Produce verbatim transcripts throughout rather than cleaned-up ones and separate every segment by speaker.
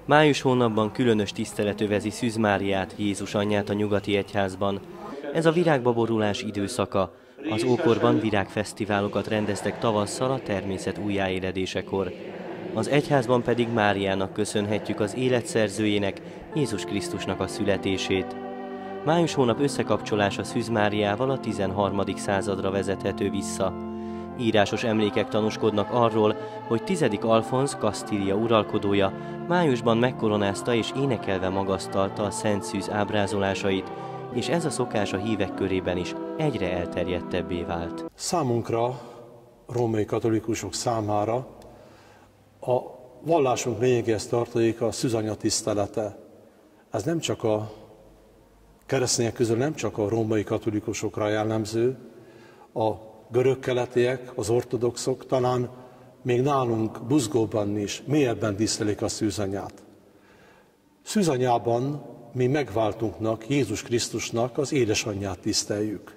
Speaker 1: Május hónapban különös tisztelet övezi Szűz Máriát, Jézus anyját a nyugati egyházban. Ez a virágba borulás időszaka. Az ókorban virágfesztiválokat rendeztek tavasszal a természet újjáéledésekor. Az egyházban pedig Máriának köszönhetjük az életszerzőjének, Jézus Krisztusnak a születését. Május hónap összekapcsolása Szűz Máriával a tizenharmadik századra vezethető vissza. Írásos emlékek tanúskodnak arról, hogy tizedik Alfonz, Kasztília uralkodója májusban megkoronázta és énekelve magasztalta a Szent Szűz ábrázolásait, és ez a szokás a hívek körében is egyre elterjedtebbé vált.
Speaker 2: Számunkra, római katolikusok számára a vallásunk lényegéhez tartozik a szűzanya tisztelete. Ez nem csak a keresztények közül nem csak a római katolikusokra jellemző, a görög-keletiek, az ortodoxok talán még nálunk buzgóban is, mélyebben tisztelik a szűzanyát. Szűzanyában mi megváltunknak, Jézus Krisztusnak az édesanyját tiszteljük.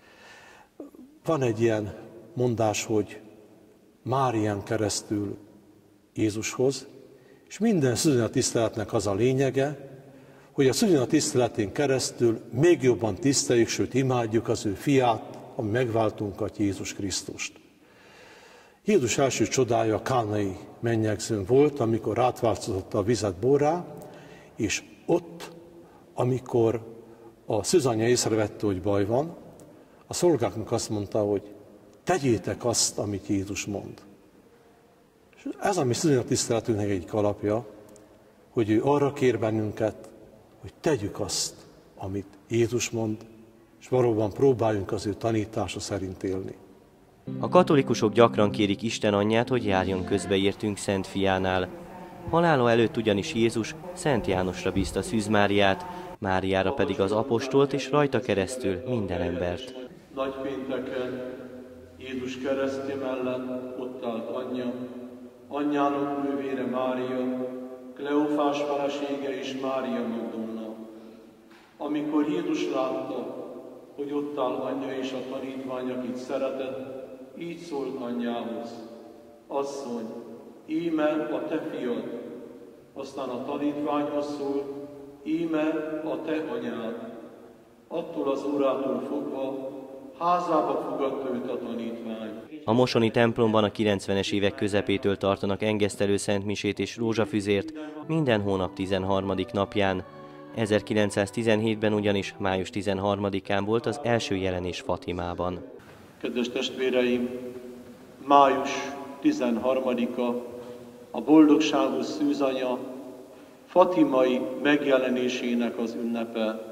Speaker 2: Van egy ilyen mondás, hogy Márián keresztül Jézushoz, és minden szűzanya tiszteletnek az a lényege, hogy a szűzanya tiszteletén keresztül még jobban tiszteljük, sőt imádjuk az ő fiát, ami megváltunkat, Jézus Krisztust. Jézus első csodája a kánai mennyegzőn volt, amikor átváltozotta a vizet borrá, és ott, amikor a szűzanya észrevette, hogy baj van, a szolgáknak azt mondta, hogy tegyétek azt, amit Jézus mond. És ez a mi szűzanya tiszteletünknek egyik alapja, hogy ő arra kér bennünket, hogy tegyük azt, amit Jézus mond, és valóban próbáljunk az ő tanítása szerint élni.
Speaker 1: A katolikusok gyakran kérik Isten anyját, hogy járjon közbe értünk Szent Fiánál. Halála előtt ugyanis Jézus Szent Jánosra bízta Szűz Máriát, Máriára pedig az apostolt és rajta keresztül minden embert.
Speaker 3: Nagypénteken Jézus keresztje mellett ott állt anyja, anyjának nővére Mária, Kleofás felesége és Mária Magdolna. Amikor Jézus látta, hogy ott áll anyja és a tanítvány, akit szeretett, így szólt anyjához: Asszony, íme a te fiad. Aztán a tanítványhoz szólt: íme a te anyád. Attól az órától fogva házába fogadta őt a tanítvány.
Speaker 1: A mosoni templomban a kilencvenes évek közepétől tartanak engesztelő szentmisét és rózsafüzért minden hónap tizenharmadik napján. ezerkilencszáztizenhétben ugyanis május tizenharmadikán volt az első jelenés Fatimában.
Speaker 3: Kedves testvéreim, május tizenharmadika a boldogságos szűzanya fatimai megjelenésének az ünnepe.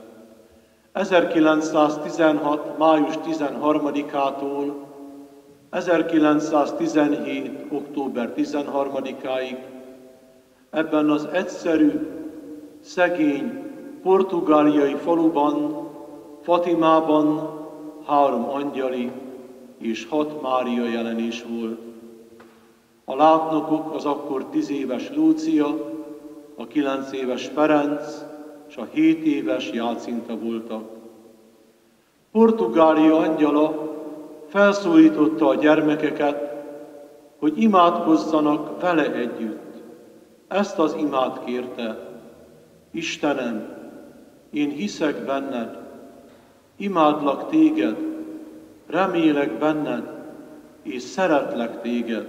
Speaker 3: ezerkilencszáztizenhat. május tizenharmadikától ezerkilencszáztizenhét. október tizenharmadikáig ebben az egyszerű, szegény, portugáliai faluban, Fatimában három angyali és hat Mária jelenés volt. A látnokok az akkor tíz éves Lúcia, a kilenc éves Ferenc és a hét éves Jácinta voltak. Portugália angyala felszólította a gyermekeket, hogy imádkozzanak vele együtt. Ezt az imát kérte: Istenem, én hiszek benned, imádlak téged, remélek benned, és szeretlek téged.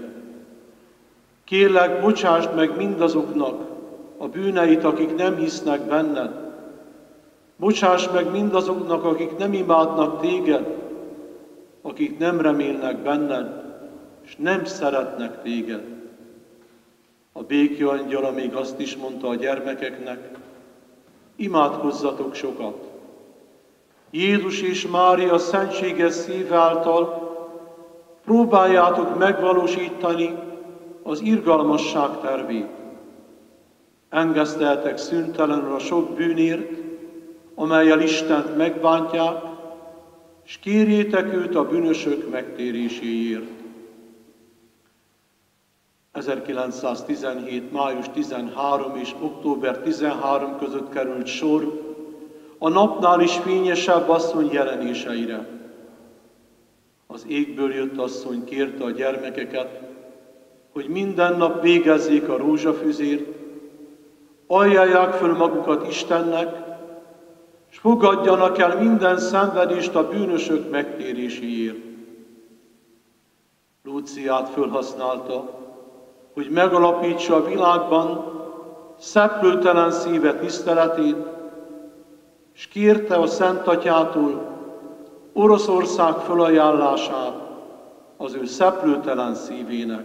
Speaker 3: Kérlek, bocsásd meg mindazoknak a bűneit, akik nem hisznek benned. Bocsáss meg mindazoknak, akik nem imádnak téged, akik nem remélnek benned, és nem szeretnek téged. A béke angyala még azt is mondta a gyermekeknek: imádkozzatok sokat. Jézus és Mária szentséges szíve által próbáljátok megvalósítani az irgalmasság tervét. Engeszteltek szüntelenül a sok bűnért, amellyel Istent megbántják, és kérjétek őt a bűnösök megtéréséért. ezerkilencszáztizenhét. május tizenharmadika és október tizenharmadika között került sor a napnál is fényesebb asszony jelenéseire. Az égből jött asszony kérte a gyermekeket, hogy minden nap végezzék a rózsafüzért, ajánlják föl magukat Istennek, és fogadjanak el minden szenvedést a bűnösök megtéréséért. Lúciát fölhasználta, hogy megalapítsa a világban szeplőtelen szíve tiszteletét, és kérte a Szent Atyától Oroszország felajánlását az ő szeplőtelen szívének.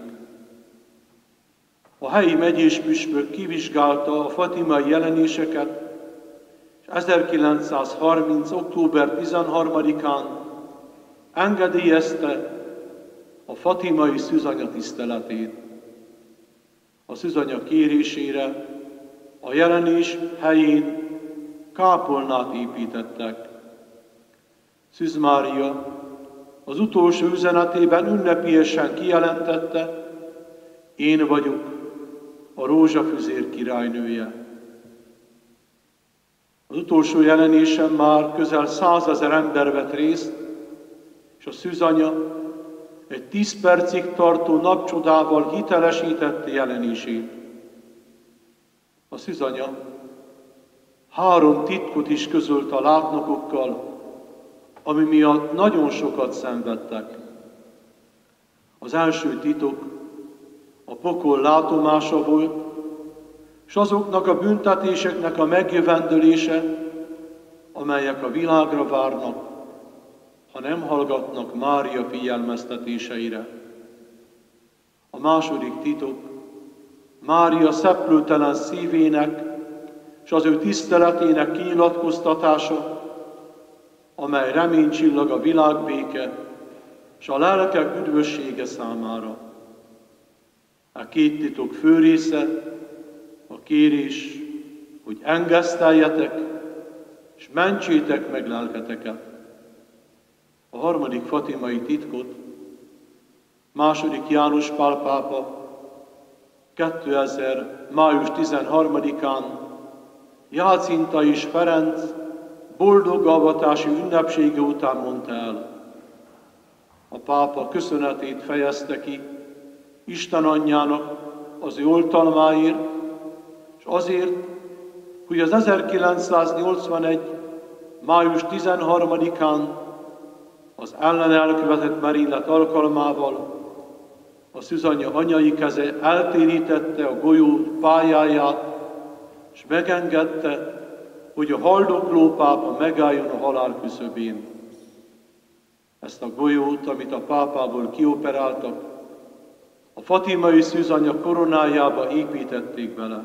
Speaker 3: A helyi megyés püspök kivizsgálta a fatimai jelenéseket, és ezerkilencszázharminc. október tizenharmadikán engedélyezte a fatimai szűzanya tiszteletét. A szűzanya kérésére a jelenés helyén kápolnát építettek. Szűz Mária az utolsó üzenetében ünnepélyesen kijelentette: én vagyok a rózsafüzér királynője. Az utolsó jelenésen már közel százezer ember vett részt, és a szűzanya egy tíz percig tartó napcsodával hitelesítette jelenését. A szűzanya három titkot is közölt a látnokokkal, ami miatt nagyon sokat szenvedtek. Az első titok a pokol látomása volt, és azoknak a büntetéseknek a megjövendölése, amelyek a világra várnak, ha nem hallgatnak Mária figyelmeztetéseire. A második titok Mária szeplőtelen szívének és az ő tiszteletének kinyilatkoztatása, amely reménycsillag a világbéke és a lelkek üdvössége számára. A két titok fő része a kérés, hogy engeszteljetek és mentsétek meg lelketeket. A harmadik fatimai titkot második János Pál pápa kétezer. május tizenharmadikán Jácinta és Ferenc boldog avatási ünnepsége után mondta el. A pápa köszönetét fejezte ki Isten anyjának az ő oltalmáért, és azért, hogy az ezerkilencszáznyolcvanegy. május tizenharmadikán az ellen elkövetett merénylet alkalmával a szűzanya anyai keze eltérítette a golyó pályáját, és megengedte, hogy a haldokló pápa megálljon a halál küszöbén. Ezt a golyót, amit a pápából kioperáltak, a fatimai szűzanya koronájába építették bele.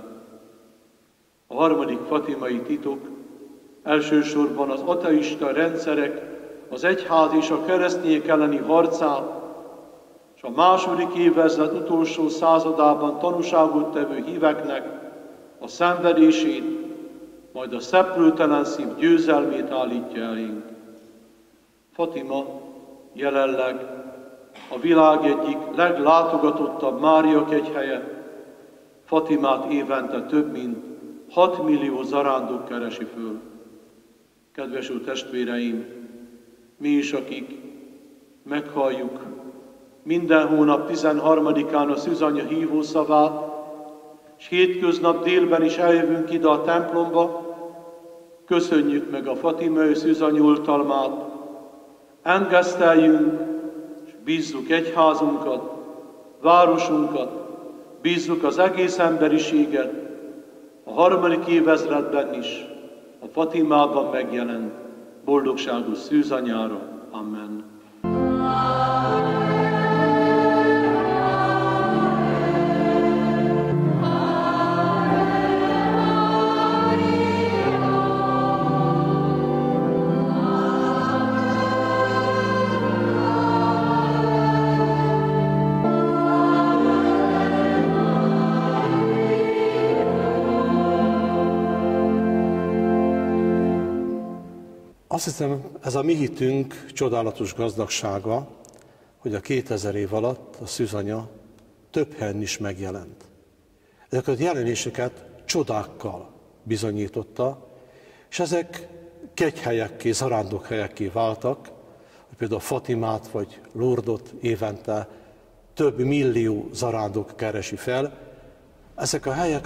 Speaker 3: A harmadik fatimai titok elsősorban az ateista rendszerek, az egyház és a keresztények elleni harcát, és a második évezred utolsó századában tanúságot tevő híveknek a szenvedését, majd a szeplőtelen szív győzelmét állítja elénk. Fatima jelenleg a világ egyik leglátogatottabb Máriakegyhelye. Fatimát évente több mint hat millió zarándok keresi föl. Kedves úr testvéreim, mi is, akik meghalljuk minden hónap tizenharmadikán a szűzanya hívószavát, és hétköznap délben is eljövünk ide a templomba, köszönjük meg a fatimai szűzanya oltalmát, engeszteljünk, és bízzuk egyházunkat, városunkat, bízzuk az egész emberiséget, a harmadik évezredben is, a Fatimában megjelent boldogságos szűzanyára. Amen.
Speaker 2: Azt hiszem, ez a mi hitünk csodálatos gazdagsága, hogy a kétezer év alatt a szűzanya több helyen is megjelent. Ezeket a jelenéseket csodákkal bizonyította, és ezek kegyhelyekké, zarándokhelyekké váltak, hogy például Fatimát vagy Lourdot évente több millió zarándok keresi fel. Ezek a helyek a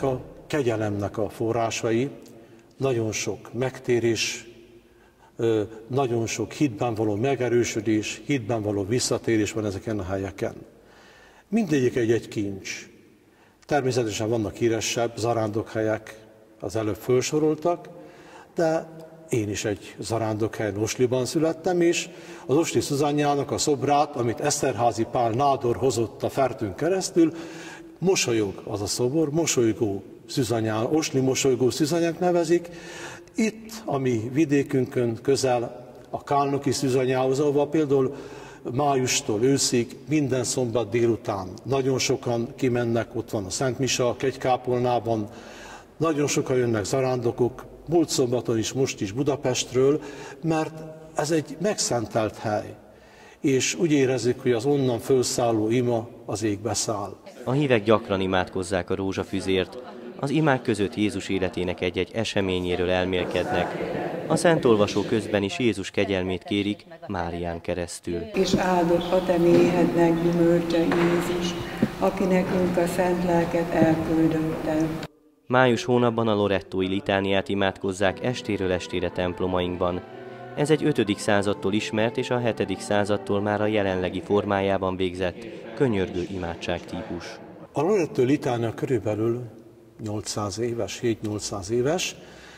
Speaker 2: kegyelemnek a forrásai, nagyon sok megtérés, nagyon sok hitben való megerősödés, hitben való visszatérés van ezeken a helyeken. Mindegyik egy-egy kincs. Természetesen vannak híresebb zarándokhelyek, az előbb felsoroltak, de én is egy zarándokhelyen, Osliban születtem, és az Osli Szűzanyjának a szobrát, amit Eszterházy Pál nádor hozott a Fertőn keresztül, mosolyog az a szobor, mosolygó Szűzanyá, Osli mosolygó Szűzanyák nevezik. Itt, a mi vidékünkön közel a Kálnoki Szűzanyához, ahol például májustól őszig minden szombat délután nagyon sokan kimennek, ott van a Szent Mise a Kegykápolnában, nagyon sokan jönnek zarándokok, múlt szombaton is, most is Budapestről, mert ez egy megszentelt hely, és úgy érezzük, hogy az onnan fölszálló ima az égbe száll.
Speaker 1: A hívek gyakran imádkozzák a rózsafüzért, az imák között Jézus életének egy-egy eseményéről elmélkednek. A szentolvasó közben is Jézus kegyelmét kérik Márián keresztül.
Speaker 4: És áldott a te méhednek gyümölcse Jézus, aki nekünk a szent lelket elküldötte.
Speaker 1: Május hónapban a lorettói litániát imádkozzák estéről estére templomainkban. Ez egy ötödik századtól ismert és a hetedik századtól már a jelenlegi formájában végzett könyörgő imádságtípus.
Speaker 2: A lorettó litánia körülbelül nyolcszáz éves, hét-nyolcszáz éves.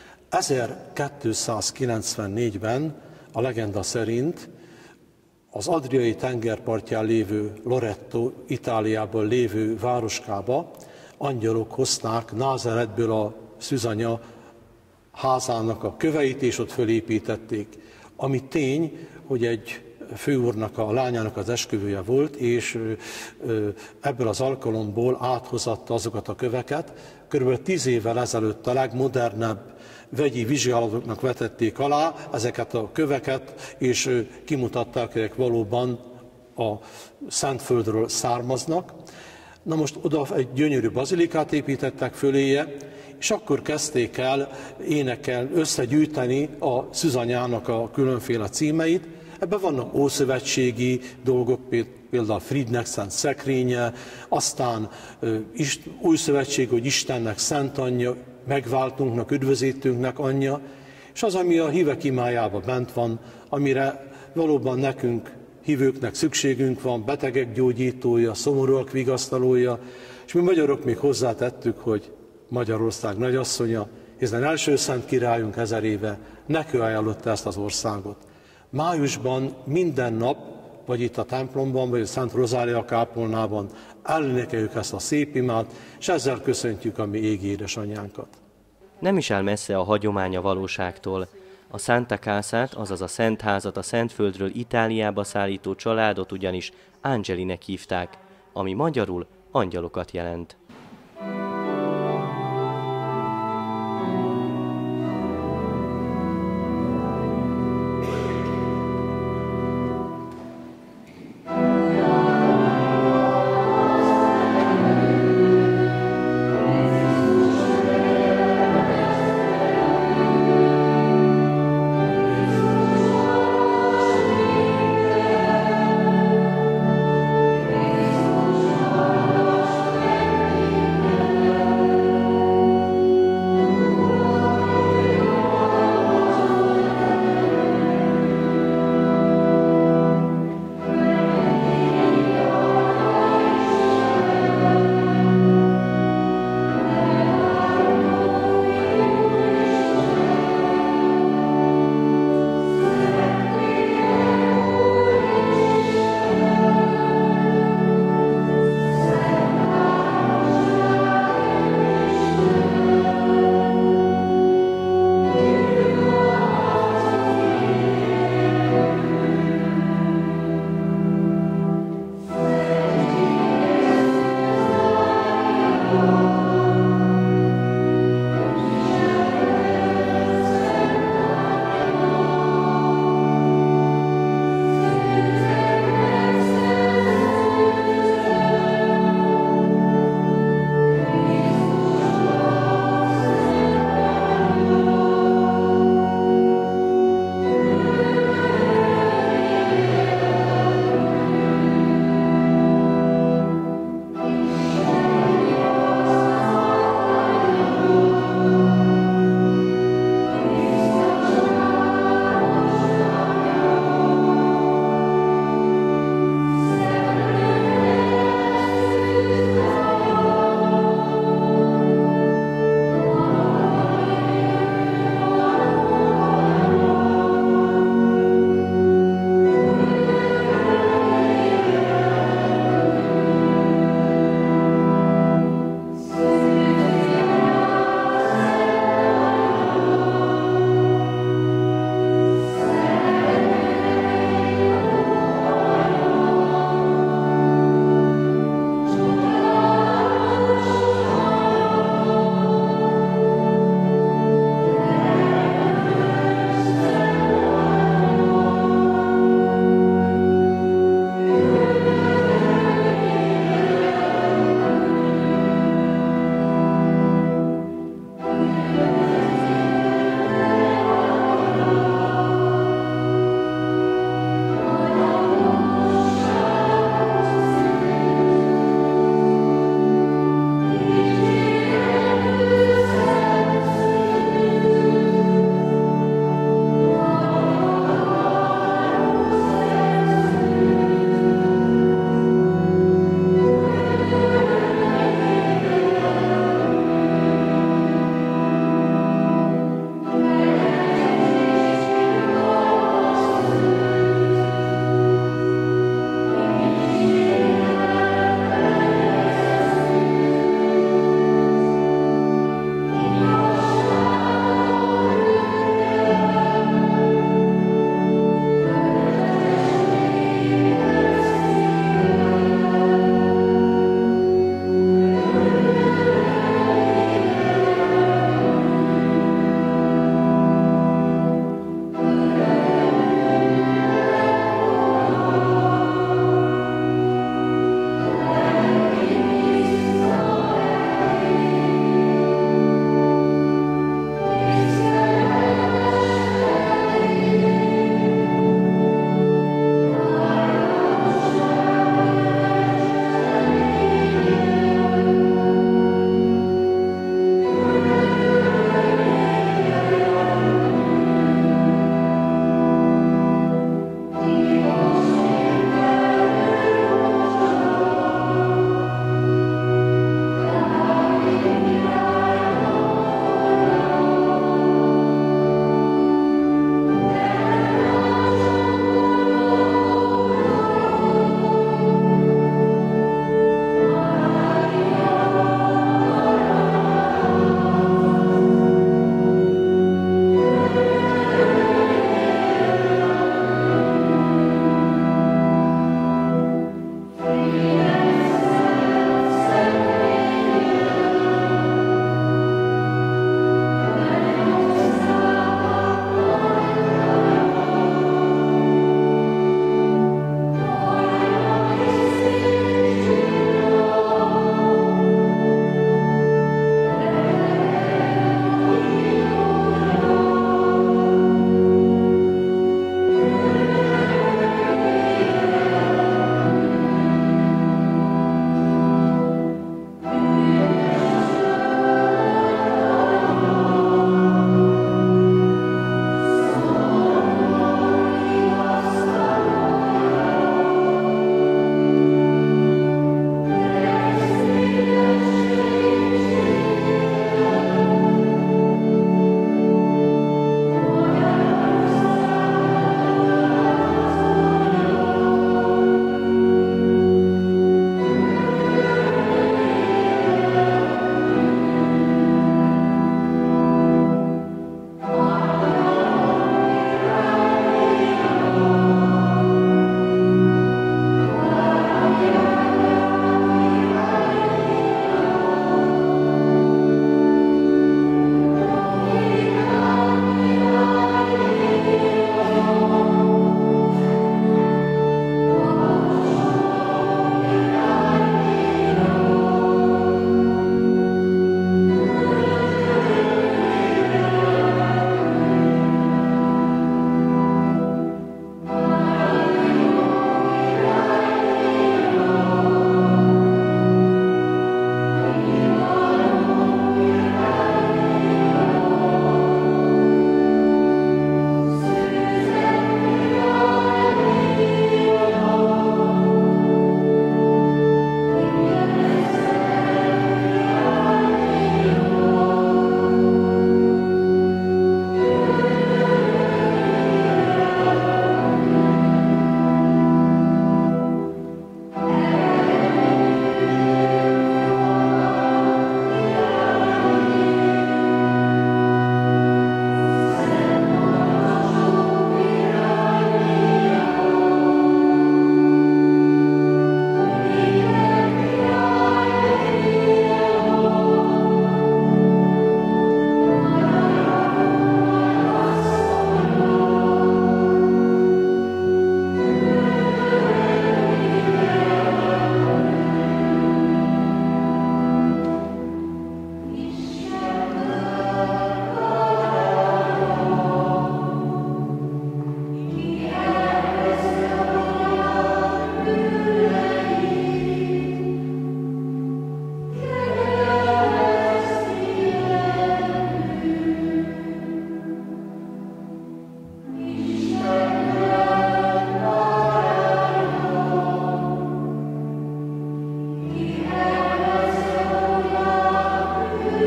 Speaker 2: ezerkétszázkilencvennégyben a legenda szerint az Adriai tengerpartján lévő Loretto, Itáliában lévő városkába angyalok hozták Názáretből a Szűzanya házának a köveit, és ott fölépítették. Ami tény, hogy egy főúrnak, a lányának az esküvője volt, és ebből az alkalomból áthozatta azokat a köveket. Körülbelül tíz évvel ezelőtt a legmodernebb vegyi vizsgálatoknak vetették alá ezeket a köveket, és kimutatták, hogy valóban a Szentföldről származnak. Na most oda egy gyönyörű bazilikát építettek föléje, és akkor kezdték el énekel összegyűjteni a Szűzanyának a különféle címeit. Ebben vannak ószövetségi dolgok, például Fridnek szent szekrénye, aztán új szövetség, hogy Istennek szent anyja, megváltunknak, üdvözítőnknek anyja, és az, ami a hívek imájában bent van, amire valóban nekünk, hívőknek szükségünk van, betegek gyógyítója, szomorúak vigasztalója, és mi magyarok még hozzátettük, hogy Magyarország nagyasszonya, hiszen első szent királyunk ezer éve neki ajánlotta ezt az országot. Májusban minden nap, vagy itt a templomban, vagy a Szent Rozália kápolnában elénekeljük ezt a szép imát, és ezzel köszöntjük a mi égi édesanyjánkat.
Speaker 1: Nem is áll messze a hagyomány a valóságtól. A Santa Casát, azaz a Szentházat a Szentföldről Itáliába szállító családot ugyanis Angelinek hívták, ami magyarul angyalokat jelent.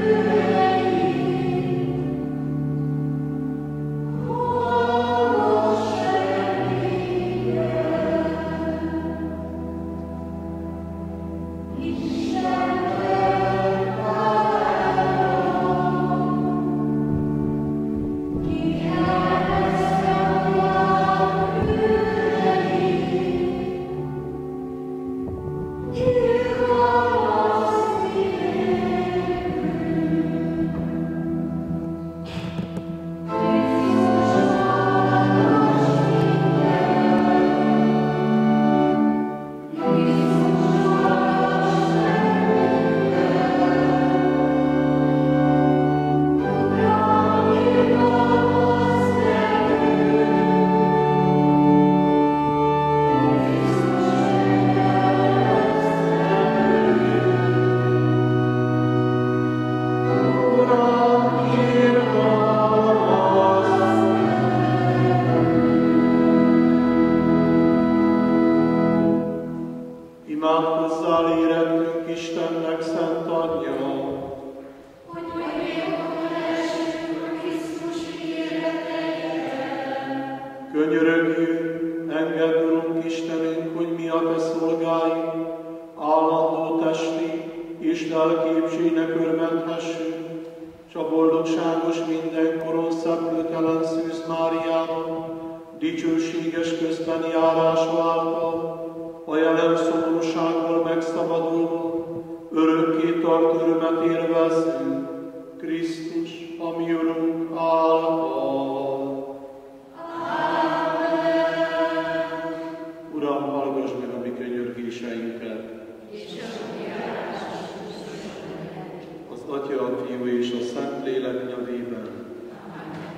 Speaker 3: Könyörögjünk, engedd, Urunk Istenünk, hogy mi a Te szolgáink állandó testi és lelki épségnek örvendhessünk, s a boldogságos mindenkoron szeplőtelen Szűz Máriának dicsőséges közben járása által, a jelen szomorúságból megszabadulva, örökké tart örömet élvezzünk, Krisztus, a mi Urunk által. Uram, hallgass meg a mi könyörgéseinket! Az Atya, a Fiú és a Szentlélek nevében.